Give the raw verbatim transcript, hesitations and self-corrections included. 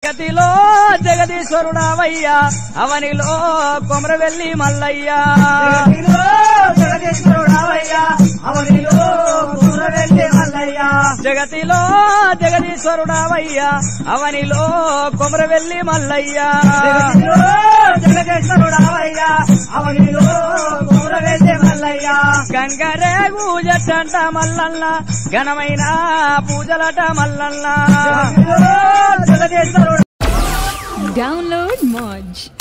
జగతిలో జగదీశ్వరుడావయ్యా అవనిలో కొమరవెల్లి మల్లయ్యా జగదీశ్వరుడావయ్యా అవనిలో కొమరవెల్లి మల్లయ్యా జగతిలో జగదీశ్వరుడావయ్యా అవనిలో కొమరవెల్లి మల్లయ్యా జగదీశ్వరుడావయ్యా అవనిలో కొమరవెల్లి మల్లయ్యా గంగరేగు జట్టంట మల్లన్న ఘనమైన పూజలట మల్లన్న జగదీశ్వరుడు Download Moj.